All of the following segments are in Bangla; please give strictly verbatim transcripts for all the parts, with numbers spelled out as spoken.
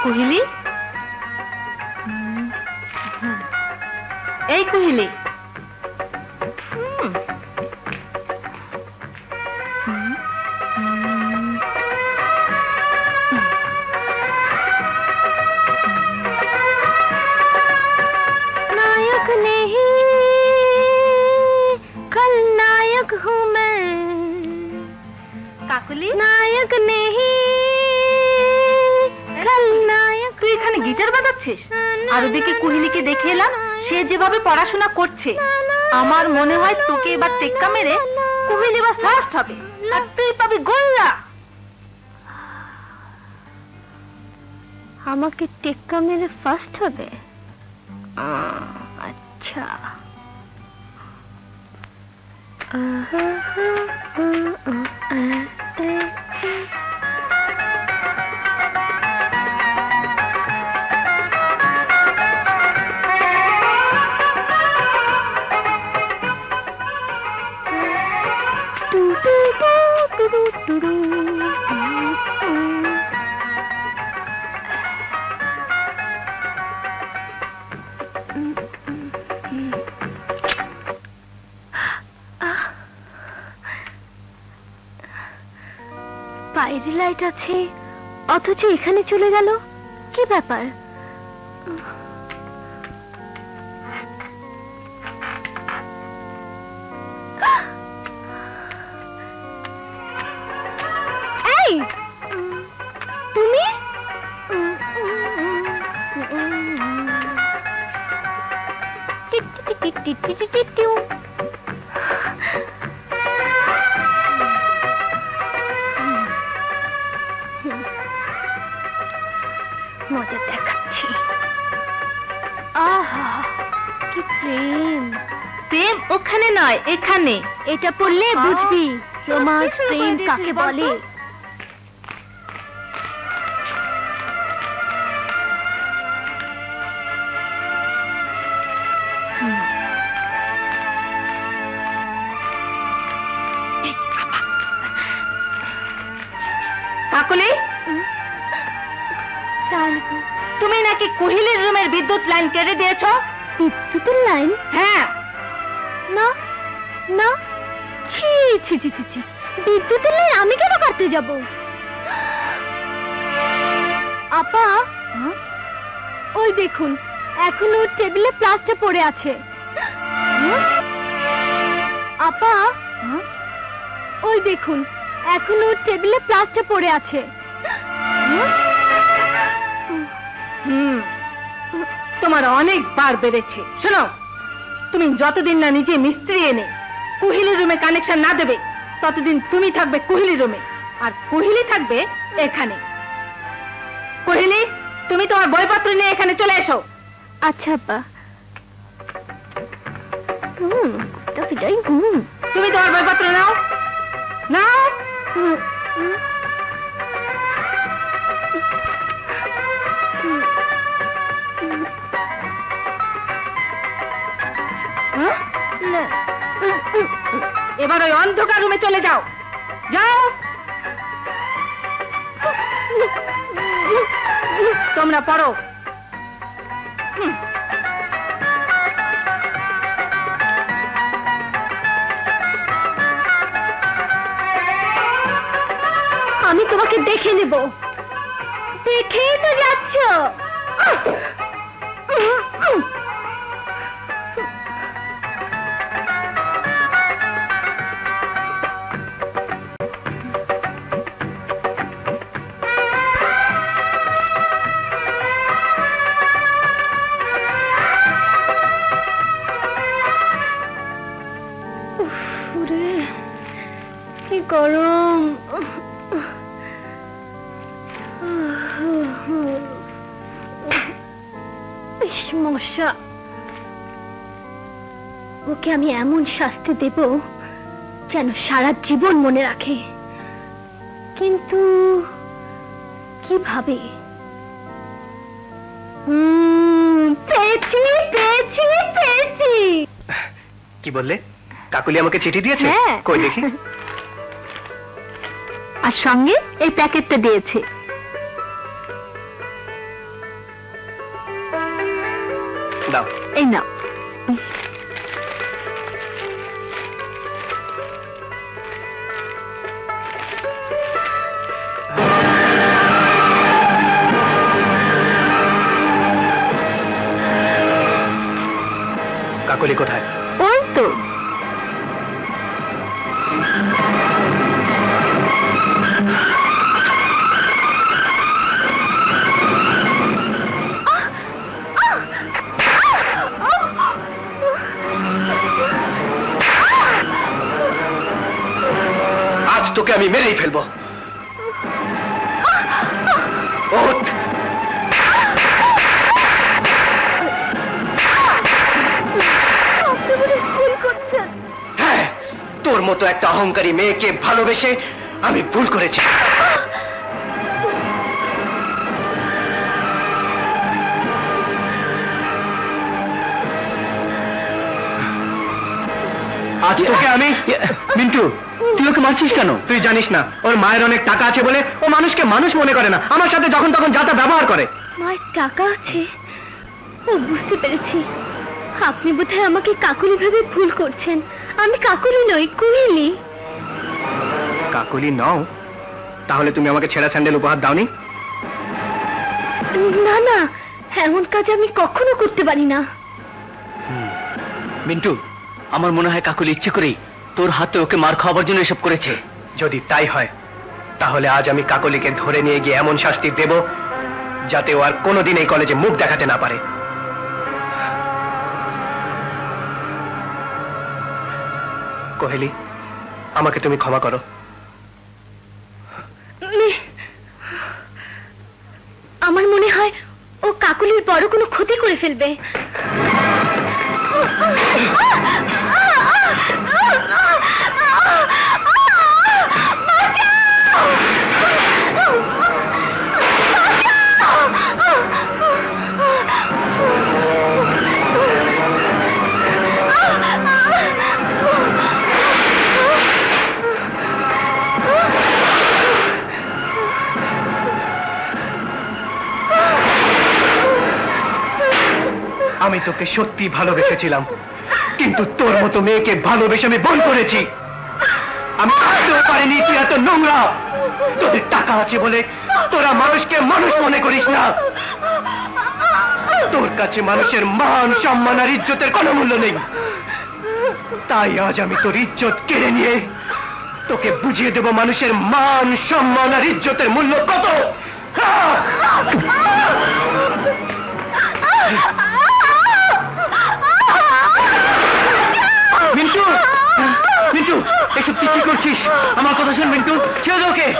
কুহিলি, এই কুহিলি, नायक नहीं कल नायक हूँ मैं, কাকুলি नायक नहीं कल नायक। তুই এখানে গিটার বাজাচ্ছিস আর ওদিকে কুহিলিকে দেখে এলাম সে যেভাবে পড়াশোনা করছে, আমার মনে হয় তোকে এবার টেক্কা মেরে কুহিলি বা ফার্স্ট হবে আর তুই পাবি গোল্লা। আমাকে টেক্কা মেরে ফার্স্ট হবে? আচ্ছা, বাইরে লাইট আছে অথচ এখানে চলে গেল, কি ব্যাপার? এই তুমি? টিক টিক টিক টিক টিক টিক টিক। মজা দেখাচ্ছি। আহা কি প্রেম! প্রেম ওখানে নয় এখানে, এটা পড়লে বুঝবি রোমান্স প্রেম কাকে বলে। কাকুলি, তুমি নাকি কুহিলির রুমের বিদ্যুৎ লাইন কেটে দিয়েছ? বিদ্যুতের লাইন? হ্যাঁ। না না, ছি ছি ছি ছি ছি, বিদ্যুতের লাইন আমি কেন কাটতে যাব? আপা, ওই দেখুন এখনো টেবিলে প্লাস্টার পড়ে আছে। আপা, ওই দেখুন এখনো টেবিলে প্লাস্টার পড়ে আছে। হুম, তোমার অনেক বার বেড়েছে। শোনো, তুমি যতদিন না নিজে মিস্ত্রি এনে কুহিলি রুমে কানেকশন না দেবে ততদিন তুমি থাকবে কুহিলি রুমে আর কুহিলি থাকবে এখানে। কুহিলি, তুমি তোমার বইপত্র নিয়ে এখানে চলে এসো। আচ্ছা আপা। হুম, তবে যাই। হুম, তুমি তোমার বইপত্র নাও নাও। হুম, এবার ওই অন্ধকার রুমে চলে যাও। যাও, তোমরা পড়ো। আমি তোমাকে দেখে নেব। দেখেই তো যাচ্ছ। কি গরম! মশা, ওকে আমি এমন শাস্তি দেব যেন সারা জীবন মনে রাখে। কিন্তু কিভাবে? পেয়েছি পেয়েছি পেয়েছি। কি বললে? কাকুলি আমাকে চিঠি দিয়েছে? কই দেখি। আর সঙ্গে এই প্যাকেটটা দিয়েছে। এই নাও। কাকলি কোথায়? ওই তো। আজ তোকে আমি মেরেই ফেলবো। ওঠ! হ্যাঁ, তোর মতো একটা অহংকারী মেয়েকে ভালোবেসে আমি ভুল করেছি। আজ তোকে আমি... মিন্টু, তুই ওকে মারছিস কেন? তুই জানিস না ওর মায়ের অনেক টাকা আছে বলে ও মানুষকে মানুষ মনে করে না, আমার সাথে যখন তখন যা তা ব্যবহার করে। মায়ের টাকা আছে? ও, বুঝতে পেরেছি। আপনি বোধহয় আমাকে কাকুলি ভেবে ভুল করছেন। আমি কাকুলি নই, কুহেলি। কাকুলি নও? তাহলে তুমি আমাকে ছেঁড়া স্যান্ডেল উপহার দাওনি? না না, এমন কাজ আমি কখনো করতে পারি না। মিন্টু, আমার মনে হয় কাকুলি ইচ্ছে করেই তোর হাতে ওকে মার খাওয়ার জন্য এসব করেছে। যদি তাই হয় তাহলে আজ আমি কাকলিকে ধরে নিয়ে গিয়ে এমন শাস্তি দেব যাতে ও আর কোনোদিন এই কলেজে মুখ দেখাতে না পারে। কোহেলি, আমাকে তুমি ক্ষমা করো। আমার মনে হয় ও কাকুলির বড় কোনো ক্ষতি করে ফেলবে। আমি তোকে সত্যি ভালোবেসেছিলাম, কিন্তু তোর মতো মেয়েকে ভালোবেসে আমি ভুল করেছি। আমি ভাবতেও পারিনি তুই এত নোংরা। তোদের টাকা আছে বলে তোরা মানুষকে মানুষ মনে করিস না। তোর কাছে মানুষের মান, সম্মান আর ইজ্জতের কোনো মূল্য নেই। তাই আজ আমি তোর ইজ্জত কেড়ে নিয়ে তোকে বুঝিয়ে দেব মানুষের মান, সম্মান আর ইজ্জতের মূল্য কত। মিন্টু, মিন্টু, এসব তুই কি করছিস? আমার কথা শোন মিন্টু, ছেড়ে দে ওকে।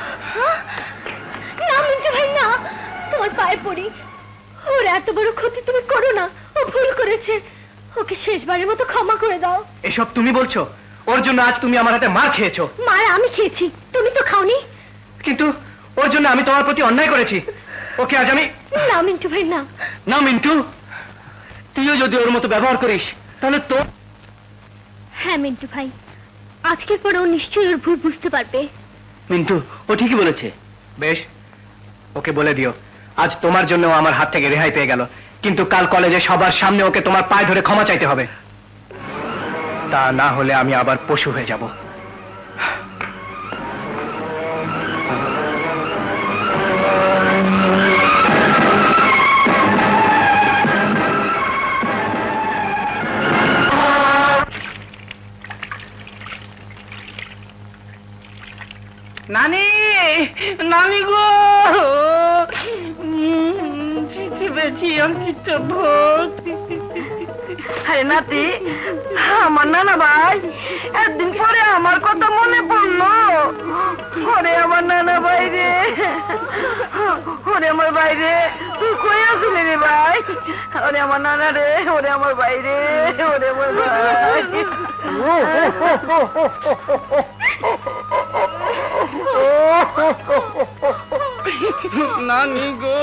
না মিন্টু ভাই, না, তোমার পায়ে পড়ি। ওর এত বড় ক্ষতি তুমি করো না। ও ভুল করেছে, ওকে শেষবারের মতো ক্ষমা করে দাও। এসব তুমি বলছো? ওর জন্য আজ তুমি আমার হাতে মার খেয়েছো। মার আমি খেয়েছি, তুমি তো খাওনি। কিন্তু ওর জন্য আমি তোমার প্রতি অন্যায় করেছি। ওকে আজ আমি... না মিন্টু ভাই, না। না মিন্টু, তুইও যদি ওর মতো ব্যবহার করিস তাহলে তো... হ্যাঁ মিন্টু ভাই, আজকের পর ও নিশ্চয়ই ওর ভুল বুঝতে পারবে। মিন্টু, ও ঠিকই বলেছে। বেশ, ওকে বলে দিও আজ তোমার জন্য ও আমার হাত থেকে রেহাই পেয়ে গেল, কিন্তু কাল কলেজে সবার সামনে ওকে তোমার পায়ে ধরে ক্ষমা চাইতে হবে। তা না হলে আমি আবার পশু হয়ে যাব। নানি, নানি গো, পেয়েছি আমি তো ভোগ। আরে নাতি, আমার নানা ভাই, একদিন পরে আমার কথা মনে পড়লো। ওরে আমার নানা ভাই রে, ওরে আমার ভাই রে, তুই কই আসলি রে ভাই? ওরে আমার নানা রে, ওরে আমার ভাই রে, ওরে আমার ভাই। নানি গো,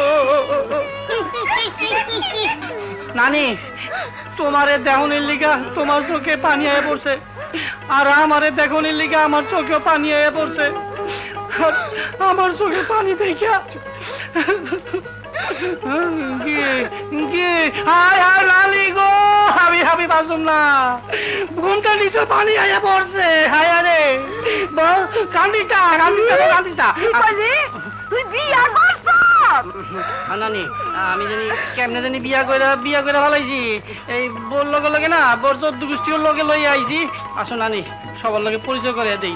নানি, তোমারে দেহনের লিগা তোমার চোখে পানি আয়ে পড়ছে, আর আমারে দেখনের লিগা আমার চোখে পানি আয়ে পড়ছে। আমার চোখে পানি দেখিয়া হায় হায় লালি গো, আমি আমি বাঁচুম না, ঘুমটা নিচে পানি আয়া পড়ছে, হায় রে বল, কান্দিটা কান্দিটা কান্দিটা। তুই বিয়া করছ? নানি আমি জানি কেমনে জানি বিয়া করে বিয়া করে ভালাইছি, এই বোর লগে লগে না বোর চোদ্দ গোষ্ঠীর লগে লই আইছি। আসো নানি সবার লগে পরিচয় করে দেই।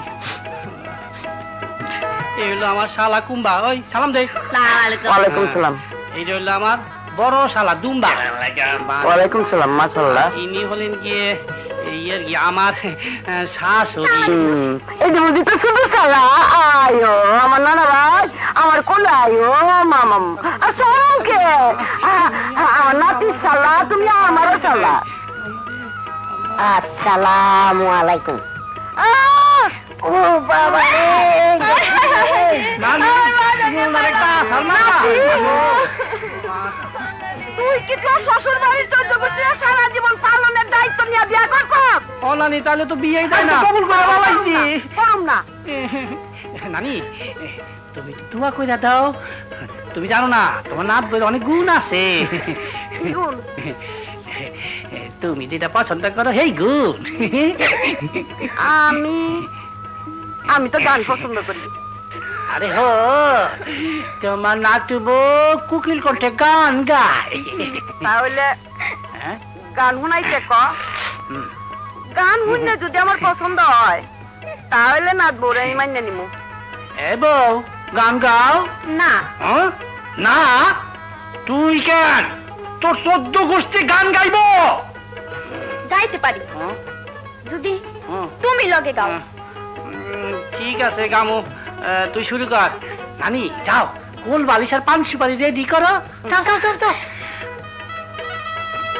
এই হলো আমার শালা কুম্বা, ওই সালাম দেই। ওয়ালাইকুম সালাম। এইটা হলো আমার বড় শালা দুম্বা। ওয়ালাইকুম সালাম। মাশাআল্লাহ। ইনি হলেন গিয়ে ইয়ের কি আমার শাশুড়ি। এই যে বুঝি তো শুধু শালা, আয়ো আমার নানা ভাই, আমার কোলে আয়ো মামাম। আসসালামকে আমার নাতি শালা, তুমি আমারও শালা। আসসালামু আলাইকুম। ও বাবা তুই কি তোর শ্বশুর বাড়ির চোদ্দ বছর সারা জীবন পালনের দায়িত্ব নিয়ে বিয়া করছ? ও নানি তাহলে তো বিয়েই তাই না, কবুল করে বাবাইছি করুম না। নানি তুমি দোয়া কইরা দাও, তুমি জানো না তোমার নাত বইলে অনেক গুণ আছে। গুণ? তুমি যেটা পছন্দ করো সেই গুণ। আমি আমি তো গান পছন্দ করি। আরে হো, তোমার নাতু বউ কুকিল কণ্ঠে গান গায়। তাহলে গান শুনাইতে ক। গান শুনলে যদি আমার পছন্দ হয় তাহলে নাচ বউরে আমি মান্য নিমু। এ বউ গান গাও না। না তুই কেন, তোর চোদ্দ গোষ্ঠী গান গাইব। গাইতে পারি যদি তুমি লগে গাও। ঠিক আছে গামু, তুই শুরু কর। নানি যাও, কোল বালিশ আর পান সুপারি রেডি করো। যাও যাও যাও যাও।